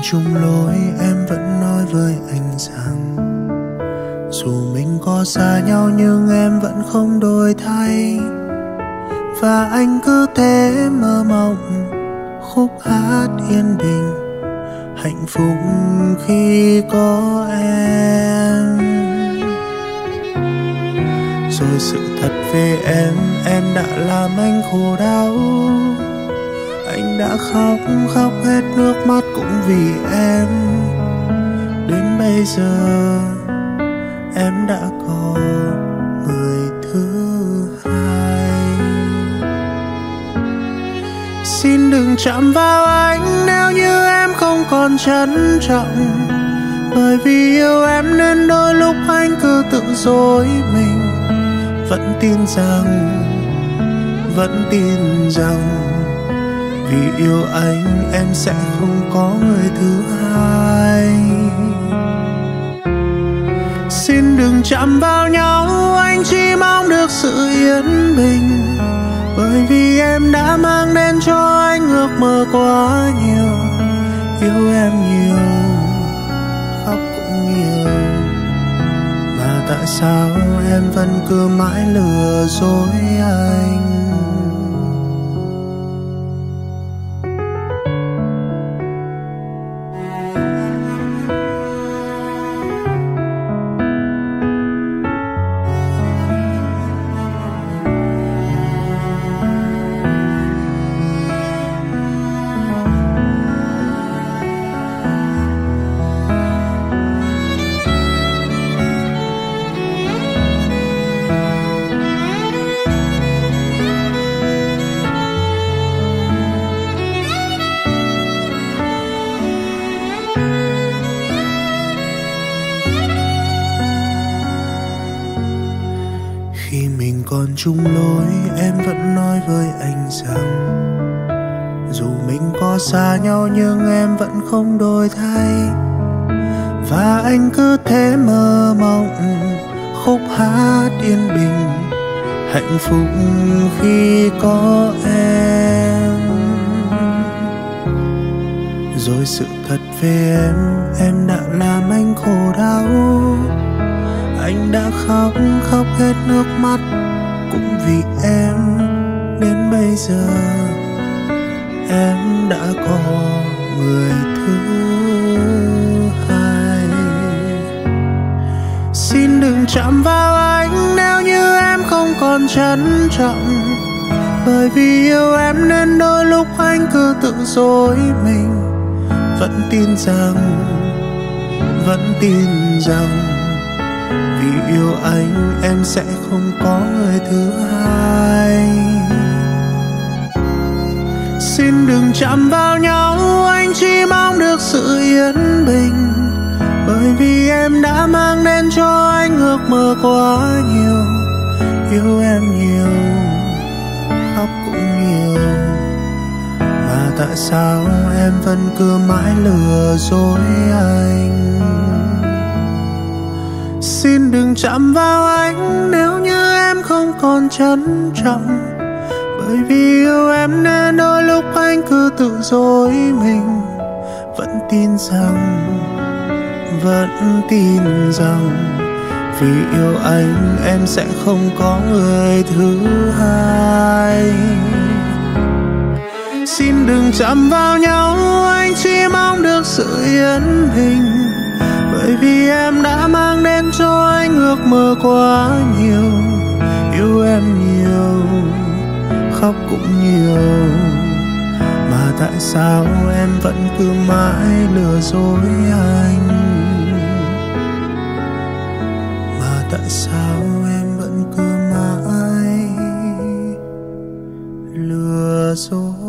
chung lối em vẫn nói với anh rằng dù mình có xa nhau nhưng em vẫn không đổi thay. Và anh cứ thế mơ mộng khúc hát yên bình, hạnh phúc khi có em. Rồi sự thật về em đã làm anh khổ đau. Anh đã khóc hết nước mắt cũng vì em. Đến bây giờ em đã có người thứ hai. Xin đừng chạm vào anh nếu như em không còn trân trọng, bởi vì yêu em nên đôi lúc anh cứ tự dối mình. Vẫn tin rằng vì yêu anh em sẽ không có người thứ hai. Xin đừng chạm vào nhau, anh chỉ mong được sự yên bình, bởi vì em đã mang đến cho anh ước mơ quá nhiều. Yêu em nhiều, khóc cũng nhiều, mà tại sao em vẫn cứ mãi lừa dối anh? Khi mình còn chung lối em vẫn nói với anh rằng dù mình có xa nhau nhưng em vẫn không đổi thay. Và anh cứ thế mơ mộng khúc hát yên bình, hạnh phúc khi có em. Rồi sự thật về em đã làm anh khổ đau. Anh đã khóc hết nước mắt cũng vì em. Đến bây giờ em đã có người thứ hai. Xin đừng chạm vào anh nếu như em không còn trân trọng, bởi vì yêu em nên đôi lúc anh cứ tự dối mình. Vẫn tin rằng vì yêu anh em sẽ không có người thứ hai. Xin đừng chạm vào nhau, anh chỉ mong được sự yên bình, bởi vì em đã mang đến cho anh ước mơ quá nhiều. Yêu em nhiều, khóc cũng nhiều, mà tại sao em vẫn cứ mãi lừa dối anh? Xin đừng chạm vào anh nếu như em không còn trân trọng, bởi vì yêu em nên đôi lúc anh cứ tự dối mình. Vẫn tin rằng vì yêu anh em sẽ không có người thứ hai. Xin đừng chạm vào nhau, anh chỉ mong được sự yên bình, bởi vì em đã mang đến cho anh ước mơ quá nhiều. Yêu em nhiều, khóc cũng nhiều, mà tại sao em vẫn cứ mãi lừa dối anh? Mà tại sao em vẫn cứ mãi lừa dối?